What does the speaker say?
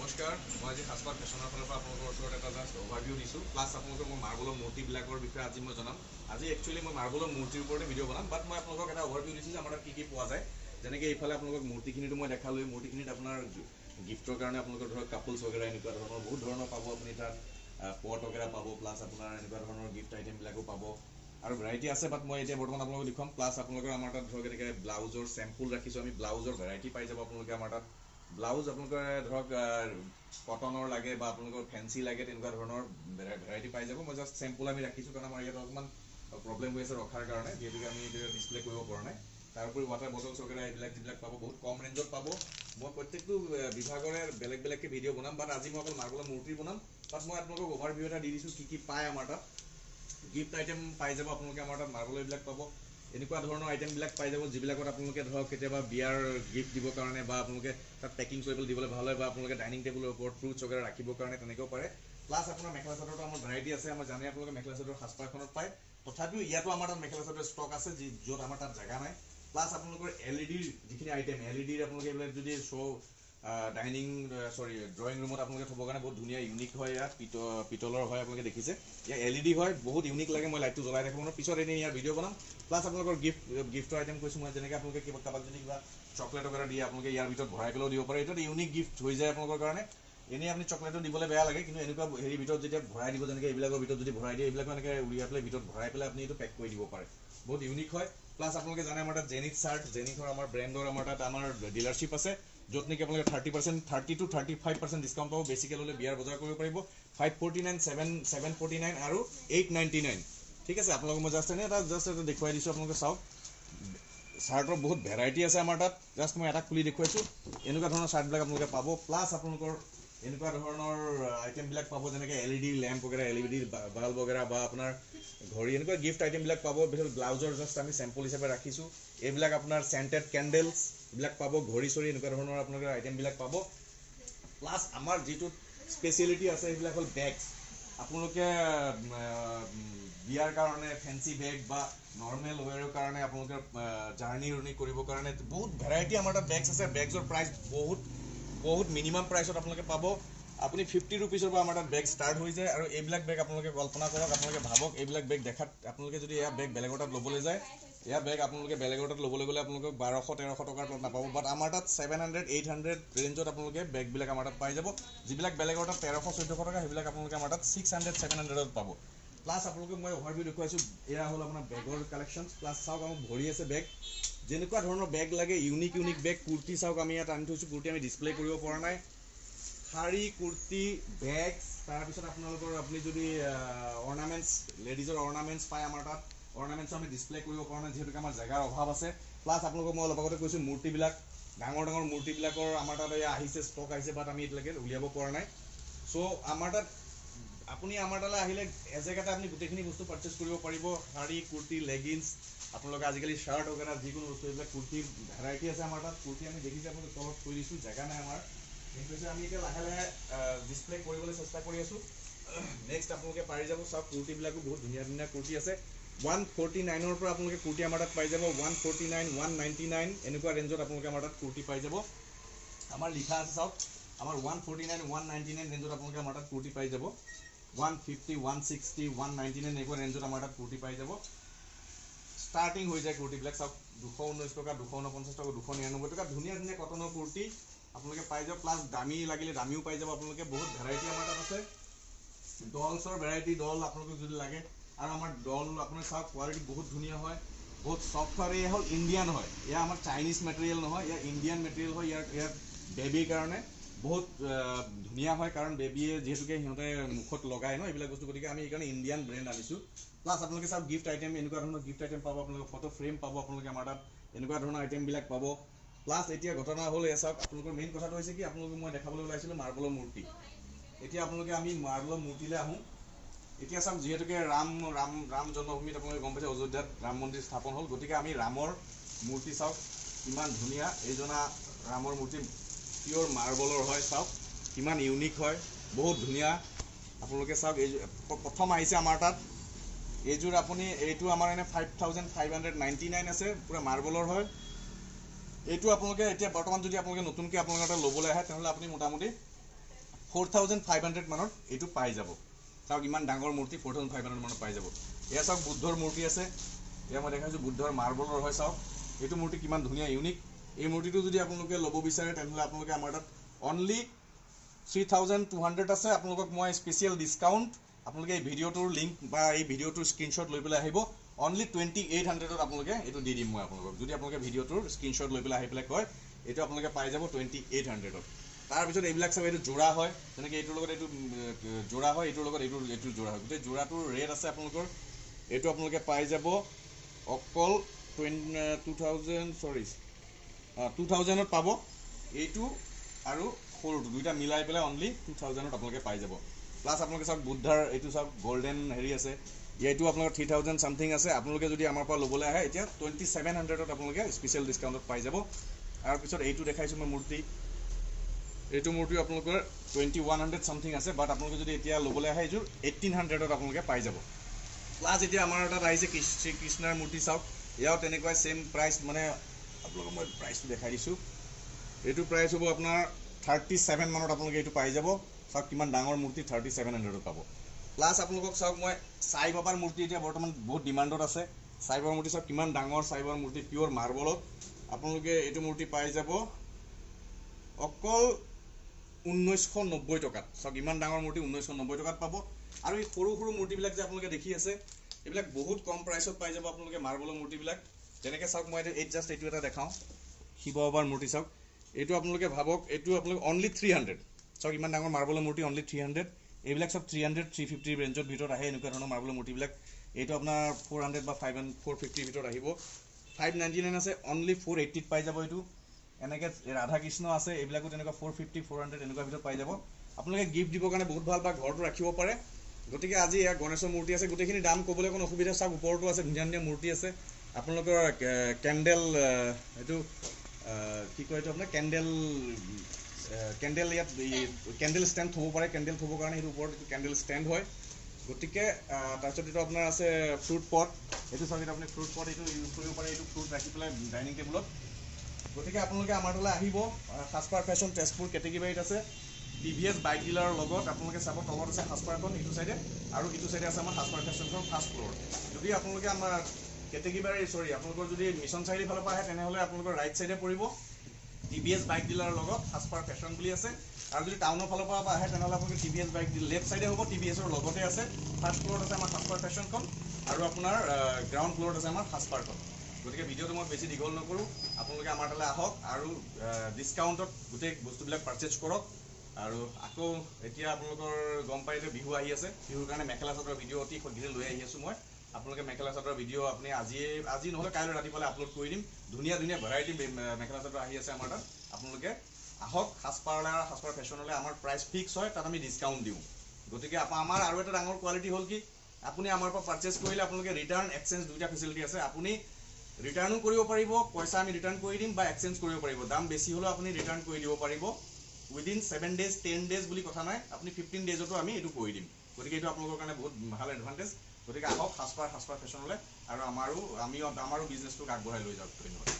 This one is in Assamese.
নমস্কাৰ মই আজি সাজপাৰ ফেশ্বনৰ ফালৰ পৰা আপোনালোকৰ ওচৰত এটা জাষ্ট অভাৰভিউ দিছোঁ প্লাছ আপোনালোকক মই মাৰ্বলৰ মূৰ্তিবিলাকৰ বিষয়ে আজি মই জনাম আজি একচুৱেলি মই মাৰ্বলৰ মূৰ্তিৰ ওপৰতে ভিডিঅ' বনাম বাট মই আপোনালোকক এটা অভাৰভিউ দিছোঁ যে আমাৰ তাত কি পোৱা যায় যেনেকৈ এইফালে আপোনালোকক মূৰ্তিখিনিতো মই দেখালোঁ মূৰ্তিখিনিত আপোনাৰ গিফ্টৰ কাৰণে আপোনালোকৰ ধৰক কাপলছ वगैरह এনেকুৱা ধৰণৰ বহুত ধৰণৰ পাব আপুনি তাত পট वगैरह পাব প্লাছ আপোনাৰ এনেকুৱা ধৰণৰ গিফ্ট আইটেমবিলাকো পাব আৰু ভেৰাইটি আছে বাট মই এতিয়া বৰ্তমান আপোনালোকক দেখুৱাম প্লাছ আপোনালোকৰ আমাৰ তাত ধৰক এনেকৈ ব্লাউজৰ চেম্পুল ৰাখিছোঁ আমি ব্লাউজৰ ভেৰাইটি পাই যাব আপোনালোকে আমাৰ তাত ব্লাউজ আপোনালোকৰ ধৰক কটনৰ লাগে বা আপোনালোকৰ ফেন্সি লাগে তেনেকুৱা ধৰণৰ ভেৰাইটি পাই যাব মই জাষ্ট চেম্পুল আমি ৰাখিছোঁ কাৰণ আমাৰ ইয়াত অলপমান প্ৰব্লেম হৈ আছে ৰখাৰ কাৰণে যিহেতুকে আমি এতিয়া ডিছপ্লে কৰিব পৰা নাই তাৰোপৰি ৱাটাৰ বটলছ वगैरह এইবিলাক যিবিলাক পাব বহুত কম ৰেঞ্জত পাব মই প্ৰত্যেকটো বিভাগৰে বেলেগ বেলেগকৈ ভিডিঅ' বনাম বাট আজি মই অকল মাৰ্বলৰ মূৰ্তি বনাম বাট মই আপোনালোকক অভাৰভিউ এটা দি দিছোঁ কি পায় আমাৰ তাত গিফ্ট আইটেম পাই যাব আপোনালোকে আমাৰ তাত মাৰ্বলৰ এইবিলাক পাব এনেকুৱা ধৰণৰ আইটেমবিলাক পাই যাব যিবিলাকত আপোনালোকে ধৰক কেতিয়াবা বিয়াৰ গিফ্ট দিবৰ কাৰণে বা আপোনালোকে তাত পেকিং কৰিবলৈ দিবলৈ ভাল হয় বা আপোনালোকে ডাইনিং টেবুলৰ ওপৰত ফ্ৰুটছ वगैरह ৰাখিবৰ কাৰণে তেনেকৈও পাৰে প্লাছ আপোনাৰ মেখেলা চাদৰটো আমাৰ ভেৰাইটি আছে আমাৰ জানে আপোনালোকে মেখেলা চাদৰ সাজপাৰখনত পায় তথাপিও ইয়াতো আমাৰ তাত মেখেলা চাদৰ ষ্টক আছে য'ত আমাৰ তাত জেগা নাই প্লাছ আপোনালোকৰ এলইডিৰ যিখিনি আইটেম এলইডিৰ আপোনালোকে এইবিলাক যদি ডাইনিং ড্ৰয়িং ৰুমত আপোনালোকে থ'বৰ কাৰণে বহুত ধুনীয়া ইউনিক হয় ইয়াত পিতলৰ হয় আপোনালোকে দেখিছে ইয়াৰ এলইডি হয় বহুত ইউনিক লাগে মই লাইটটো জ্বলাই ৰাখিব পিছত এনেই ইয়াৰ ভিডিঅ' বনাম প্লাছ আপোনালোকৰ গিফ্টৰ আইটেম কৈছোঁ মই যেনেকৈ আপোনালোকে কাৰোবাক যদি কিবা চকলেট वगैरह দিয়ে আপোনালোকে ইয়াৰ ভিতৰত ভৰাই পেলাইও দিব পাৰে এইটো ইউনিক গিফ্ট হৈ যায় আপোনালোকৰ কাৰণে এনেই আপুনি চকলেটো দিবলৈ বেয়া লাগে কিন্তু এনেকুৱা হেৰি ভিতৰত যেতিয়া ভৰাই দিব যেনেকৈ এইবিলাকৰ ভিতৰত যদি ভৰাই দিয়ে এইবিলাকো এনেকৈ উলিয়াই পেলাই ভিতৰত ভৰাই পেলাই আপুনি এইটো পেক কৰি দিব পাৰে বহুত ইউনিক হয় প্লাছ আপোনালোকে জানে আমাৰ তাত জেনিথ চাৰ্ট জেনিথৰ আমাৰ ব্ৰেণ্ডৰ আমাৰ তাত আমাৰ ডিলাৰশ্বিপ আছে য'ত নেকি আপোনালোকে 30% to 35% ডিছকাউণ্ট পাব বেছিকৈ ল'লে বিয়াৰ বজাৰ কৰিব পাৰিব 549 749 আৰু 899 ঠিক আছে আপোনালোকক মই জাষ্ট এটা দেখুৱাই দিছোঁ আপোনালোকে চাওক চাৰ্টৰ বহুত ভেৰাইটি আছে আমাৰ তাত জাষ্ট মই এটা খুলি দেখুৱাইছোঁ এনেকুৱা ধৰণৰ চাৰ্টবিলাক আপোনালোকে পাব প্লাছ আপোনালোকৰ এনেকুৱা ধৰণৰ আইটেমবিলাক পাব যেনেকৈ এলইডি লেম্প वगैरह এলইডি বাল্ব वगैरह বা আপোনাৰ ঘড়ী এনেকুৱা গিফ্ট আইটেমবিলাক পাব বিশেষ ব্লাউজৰ জাষ্ট আমি চেম্পল হিচাপে ৰাখিছোঁ এইবিলাক আপোনাৰ চেণ্টেড কেণ্ডেলছ এইবিলাক পাব ঘড়ী চৰি এনেকুৱা ধৰণৰ আপোনালোকৰ আইটেমবিলাক পাব প্লাছ আমাৰ যিটো স্পেচিয়েলিটি আছে সেইবিলাক হ'ল বেগছ আপোনালোকে বিয়াৰ কাৰণে ফেন্সি বেগ বা নৰ্মেল ৱেৰৰ কাৰণে আপোনালোকে জাৰ্ণি কৰিবৰ কাৰণে বহুত ভেৰাইটি আমাৰ তাত বেগছ আছে বেগছৰ প্ৰাইচ বহুত মিনিমাম প্ৰাইচত আপোনালোকে পাব আপুনি 50 रुपीसৰ পৰা আমাৰ তাত বেগ ষ্টাৰ্ট হৈ যায় আৰু এইবিলাক বেগ আপোনালোকে কল্পনা কৰক আপোনালোকে ভাবক এইবিলাক বেগ দেখাত আপোনালোকে যদি এয়া বেগ বেলেগৰ তাত ল'বলৈ যায় এয়া বেগ আপোনালোকে বেলেগৰ তাত ল'বলৈ গ'লে আপোনালোকক 1200-1300 টকাৰ তলত নাপাব বাট আমাৰ তাত 700-800 ৰেঞ্জত আপোনালোকে বেগবিলাক আমাৰ তাত পাই যাব যিবিলাক বেলেগৰ তাত 1300-1400 টকা সেইবিলাক আপোনালোকে আমাৰ তাত 600-700ত পাব প্লাছ আপোনালোকে মই অভাৰভিউ দেখুৱাইছোঁ এয়া হ'ল আপোনাৰ বেগৰ কালেকশ্যনছ প্লাছ চাওক আমাৰ ভৰি আছে বেগ যেনেকুৱা ধৰণৰ বেগ লাগে ইউনিক বেগ কুৰ্তি চাওক আমি ইয়াত আনি থৈছোঁ কুৰ্তি আমি ডিছপ্লে কৰিব পৰা নাই শাড়ী কুৰ্তি বেগ তাৰপিছত আপোনালোকৰ আপুনি যদি অৰ্নামেণ্টছ লেডিজৰ অৰ্নামেণ্টছ পায় আমাৰ তাত অৰ্নামেণ্টছ আমি ডিছপ্লে কৰিব পৰা নাই যিহেতুকে আমাৰ জেগাৰ অভাৱ আছে প্লাছ আপোনালোকক মই অলপ আগতে কৈছোঁ মূৰ্তিবিলাক ডাঙৰ মূৰ্তিবিলাকৰ আমাৰ তাত আহিছে ষ্টক আহিছে বাট আমি এতিয়ালৈকে উলিয়াব পৰা নাই চ' আমাৰ তাত আপুনি আমাৰ তালৈ আহিলে এজেগাতে আপুনি গোটেইখিনি বস্তু পাৰ্চেছ কৰিব পাৰিব শাড়ী কুৰ্তি লেগিংছ আপোনালোকে আজিকালি শ্বাৰ্ট वगैरह যিকোনো বস্তু এইবিলাক কুৰ্তি ভেৰাইটি আছে আমাৰ তাত কুৰ্তি আমি দেখিছে আপোনালোকে তলত থৈ দিছোঁ জেগা নাই আমাৰ কিন্তু আমি এতিয়া লাহে লাহে ডিছপ্লে কৰিবলৈ চেষ্টা কৰি আছোঁ নেক্সট আপোনালোকে পাৰি যাব চাওক কুৰ্তিবিলাকো বহুত ধুনীয়া কুৰ্তি আছে 149ৰ পৰা আপোনালোকে কুৰ্তি আমাৰ তাত পাই যাব 149 199 এনেকুৱা ৰেঞ্জত আপোনালোকে আমাৰ তাত কুৰ্তি পাই যাব আমাৰ লিখা আছে চাওক আমাৰ 149 199 ৰেঞ্জত আপোনালোকে আমাৰ তাত কুৰ্তি পাই যাব 150 160 199 এনেকুৱা ৰেঞ্জত আমাৰ তাত কুৰ্তি পাই যাব ষ্টাৰ্টিং হৈ যায় কুৰ্তিবিলাক চাওক 219 টকা 249 টকা 299 টকা ধুনীয়া কটনৰ কুৰ্তি আপোনালোকে পাই যাব প্লাছ দামী লাগিলে দামীও পাই যাব আপোনালোকে বহুত ভেৰাইটি আমাৰ তাত আছে ডলছৰ ভেৰাইটি ডল আপোনালোকক যদি লাগে আৰু আমাৰ ডল আপোনাৰ চাওক কোৱালিটি বহুত ধুনীয়া হয় বহুত ছফ্ট হয় এয়া হ'ল ইণ্ডিয়ান হয় এয়া আমাৰ চাইনিজ মেটেৰিয়েল নহয় এয়া ইণ্ডিয়ান মেটেৰিয়েল হয় ইয়াৰ বেবীৰ কাৰণে বহুত ধুনীয়া হয় কাৰণ বেবীয়ে যিহেতুকে সিহঁতে মুখত লগায় ন এইবিলাক বস্তু গতিকে আমি এইকাৰণে ইণ্ডিয়ান ব্ৰেণ্ড আনিছোঁ প্লাছ আপোনালোকে চাওক গিফ্ট আইটেম এনেকুৱা ধৰণৰ গিফ্ট আইটেম পাব আপোনালোকে ফটো ফ্ৰেম পাব আপোনালোকে আমাৰ তাত এনেকুৱা ধৰণৰ আইটেমবিলাক পাব প্লাছ এতিয়া ঘটনা হ'ল এয়া চাওক আপোনালোকৰ মেইন কথাটো হৈছে কি আপোনালোকক মই দেখাবলৈ ওলাইছিলোঁ মাৰ্বলৰ মূৰ্তি এতিয়া আপোনালোকে আমি মাৰ্বলৰ মূৰ্তিলৈ আহোঁ এতিয়া চাওক যিহেতুকে ৰাম জন্মভূমিত আপোনালোকে গম পাইছে অযোধ্যাত ৰাম মন্দিৰ স্থাপন হ'ল গতিকে আমি ৰামৰ মূৰ্তি চাওক কিমান ধুনীয়া এইজনা ৰামৰ মূৰ্তি পিয়'ৰ মাৰ্বলৰ হয় চাওক কিমান ইউনিক হয় বহুত ধুনীয়া আপোনালোকে চাওক এই প্ৰথম আহিছে আমাৰ তাত এইযোৰ আপুনি এইটো আমাৰ এনে 5599 আছে পুৰা মাৰ্বলৰ হয় এইটো আপোনালোকে এতিয়া বৰ্তমান যদি আপোনালোকে নতুনকৈ আপোনালোকৰ এটা ল'বলৈ আহে তেনেহ'লে আপুনি মোটামুটি 4500 মানত এইটো পাই যাব চাওক ইমান ডাঙৰ মূৰ্তি 4500 মানত পাই যাব এয়া চাওক বুদ্ধৰ মূৰ্তি আছে এয়া মই দেখাইছো বুদ্ধৰ মাৰ্বলৰ হয় চাওক এইটো মূৰ্তি কিমান ধুনীয়া ইউনিক এই মূৰ্তিটো যদি আপোনালোকে ল'ব বিচাৰে তেনেহ'লে আপোনালোকে আমাৰ তাত অনলি 3200 আছে আপোনালোকক মই স্পেচিয়েল ডিসকাউন্ট আপোনালোকে এই ভিডিওটোৰ লিংক বা এই ভিডিওটোৰ স্ক্ৰিনশ্বট লৈ পেলাই আহিব অনলি 2800 ত আপোনালোকে এটো দি দিম মই আপোনালোকক যদি আপোনালোকে ভিডিওটোৰ স্ক্ৰিনশ্বট লৈ পেলাই আহি পেলাই কয় এটো আপোনালোকে পাই যাব 2800 ত তাৰ পিছত এইবিলাক সব এটো জোড়া হয় যেনেকৈ এইটোৰ লগত এইটো জোড়া হয় এইটোৰ লগত এইটো জোড়া হয় গোটেই জোড়াটোৰ ৰেট আছে আপোনালোকৰ এইটো আপোনালোকে পাই যাব অকল 2000 ত পাব এইটো আৰু সৰুটো দুইটা মিলাই পেলাই অনলি 2000 ত আপোনালোকে পাই যাব প্লাস আপোনালোকে সব বুদ্ধাৰ এইটো সব গোল্ডেন হেৰি আছে এইটো আপোনালোকৰ 3000 সামথিং আছে আপোনালোকে যদি আমাৰ পৰা ল'বলৈ আহে এতিয়া 2700 ত আপোনালোকে স্পেচিয়েল ডিসকাউন্টত পাই যাব আৰু পিছত এইটো দেখাইছো মই মূৰ্তি এইটো মূৰ্তি আপোনালোকৰ 2100 সামথিং আছে বাট আপোনালোকে যদি এতিয়া ল'বলৈ আহে এইটো 1800 ত আপোনালোকে পাই যাব প্লাস এতিয়া আমাৰ তাত আহিছে শ্ৰী কৃষ্ণৰ মূৰ্তি চাওক ইয়াও তেনেকৈ সেম প্ৰাইস মানে আপোনালোকক মই প্ৰাইসটো দেখাই দিছো এইটো প্ৰাইস হ'ব আপোনাৰ 37 মানত আপোনালোকে এইটো পাই যাব চাওক কিমান ডাঙৰ মূৰ্তি 3700 ত পাব প্লাস আপোনালোকক চাওক মই সাই বাবার মূৰ্তি এতিয়া বৰ্তমান বহুত ডিমান্ডত আছে সাই বাবার মূৰ্তি চাওক কিমান ডাঙৰ সাই বাবার মূৰ্তি পিওর মাৰ্বলত আপোনালোকে এইটো মূৰ্তি পাই যাব অকল 1990 টকাত চাওক ইমান ডাঙৰ মূৰ্তি 1990 টকাত পাব আৰু এই সৰু সৰু মূৰ্তিবিলাক যে আপোনালোকে দেখি আছে এইবিলাক বহুত কম প্ৰাইসত পাই যাব আপোনালোকে মাৰ্বলৰ মূৰ্তিবিলাক যেনেকৈ চাওক মই জাস্ট এইটো এটা দেখাও শিৱ বাবাৰ মূৰ্তি চাওক এইটো আপোনালোকে ভাবক এইটো আপোনালোক অনলি 300 চাওক ইমান ডাঙৰ মাৰ্বলৰ মূৰ্তি অনলি 300 এইবিলাক সব 300 350 ৰেঞ্জৰ ভিতৰত আহে এনেকুৱা ধৰণৰ মাৰ্বলৰ মূৰ্তিবিলাক এইটো আপোনাৰ 400 বা 450 ভিতৰত আহিব 599 আছে অনলি 480 ত পাই যাব এইটো এনেকৈ ৰাধা কৃষ্ণ আছে এইবিলাকো তেনেকুৱা 450 400 এনেকুৱা ভিতৰত পাই যাব আপোনালোকে গিফট দিবৰ কাৰণে বহুত ভাল বা ঘৰটো ৰাখিব পাৰে গতিকে আজি এয়া গণেশৰ মূৰ্তি আছে গোটেইখিনি দাম ক'বলৈ কোনো অসুবিধা চাওক ওপৰতো আছে ধুনীয়া ধুনীয়া মূৰ্তি আছে আপোনালোকৰ কেন্ডেল এইটো কি কয় এইটো আপোনাৰ কেন্ডেল ইয়াত কেন্ডেল ষ্টেণ্ড থ'ব পাৰে কেন্ডেল থ'বৰ কাৰণে এইটো ওপৰত এইটো কেন্ডেল ষ্টেণ্ড হয় গতিকে তাৰপিছত এইটো আপোনাৰ আছে ফ্ৰুট পট এইটো চাওক এইটো আপুনি ফ্ৰুট পট এইটো ইউজ কৰিব পাৰে এইটো ফ্ৰুট ৰাখি পেলাই ডাইনিং টেবুলত গতিকে আপোনালোকে আমাৰ তালৈ আহিব সাজপাৰ ফেশ্বন তেজপুৰ কেটেগীবাৰীত আছে টিভিএছ বাইক ডিলাৰৰ লগত আপোনালোকে চাব তলত আছে সাজপাৰখন এইটো চাইডে আৰু ইটো চাইডে আছে আমাৰ সাজপাৰ ফেশ্বনখন ফাৰ্ষ্ট ফ্ল'ৰ যদি আপোনালোকে আমাৰ কেটেগীবাৰী আপোনালোকৰ যদি মিছন চাৰিআলি ফালৰ পৰা আহে তেনেহ'লে আপোনালোকৰ ৰাইট চাইডে পৰিব টিভিএছ বাইক ডিলাৰৰ লগত সাজপাৰ ফেশ্বন বুলি আছে আৰু যদি টাউনৰ ফালৰ পৰা আহে তেনেহ'লে আপোনালোকে টিভিএছ বাইক লেফ্ট চাইডে হ'ব টিভিএছৰ লগতে আছে ফাৰ্ষ্ট ফ্ল'ৰত আছে আমাৰ সাজপাৰ ফেশ্বনখন আৰু আপোনাৰ গ্ৰাউণ্ড ফ্ল'ৰত আছে আমাৰ সাজপাৰখন গতিকে ভিডিঅ'টো মই বেছি দীঘল নকৰোঁ আপোনালোকে আমাৰ তালৈ আহক আৰু ডিছকাউণ্টত গোটেই বস্তুবিলাক পাৰ্চেজ কৰক আৰু আকৌ এতিয়া আপোনালোকৰ গম পাই যে বিহু আহি আছে বিহুৰ কাৰণে মেখেলা চাদৰ ভিডিঅ' অতি শীঘ্ৰে লৈ আহি আছোঁ মই আপোনালোকে মেখেলা চাদৰ ভিডিঅ' আপুনি আজি নহ'লে কাইলৈ ৰাতিপুৱালে আপলোড কৰি দিম ধুনীয়া ধুনীয়া ভেৰাইটি মেখেলা চাদৰ আহি আছে আমাৰ তাত আপোনালোকে আহক সাজপাৰ ফেশ্বনলৈ আমাৰ প্ৰাইচ ফিক্স হয় তাত আমি ডিছকাউণ্ট দিওঁ গতিকে আমাৰ আৰু এটা ডাঙৰ কোৱালিটি হ'ল কি আপুনি আমাৰ পৰা পাৰ্চেজ কৰিলে আপোনালোকে ৰিটাৰ্ণ এক্সচেঞ্জ দুইটা ফেচিলিটি আছে আপুনি ৰিটাৰ্ণো কৰিব পাৰিব পইচা আমি ৰিটাৰ্ণ কৰি দিম বা এক্সচেঞ্জ কৰিব পাৰিব দাম বেছি হ'লেও আপুনি ৰিটাৰ্ণ কৰি দিব পাৰিব উইদিন 7 ডেজ 10 ডেজ বুলি কথা নাই আপুনি 15 ডেজতো আমি এইটো কৰি দিম গতিকে এইটো আপোনালোকৰ কাৰণে বহুত ভাল এডভান্টেজ গতিকে আহক সাজপাৰ ফেশ্বনলৈ আৰু আমাৰো বিজনেছটোক আগবঢ়াই লৈ যাওক ধন্যবাদ